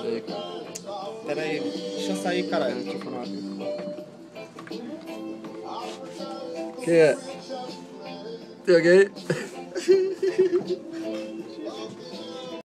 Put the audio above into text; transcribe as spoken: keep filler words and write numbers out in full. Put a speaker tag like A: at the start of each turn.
A: Aí, cara.
B: Pera aí, deixa eu sair, caralho. Deixa eu falar.
A: Quem é? Tem alguém?